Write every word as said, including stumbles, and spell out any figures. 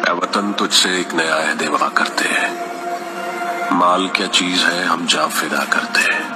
ए वतन तुझसे एक नया अहद वफा करते हैं, माल क्या चीज है हम जा फिदा करते हैं।